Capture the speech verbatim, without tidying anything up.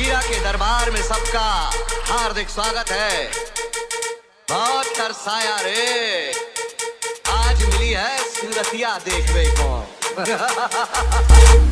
मीरा के दरबार में सबका हार्दिक स्वागत है। बहुत तरसाया रे, आज मिली है सूरतिया देखने को।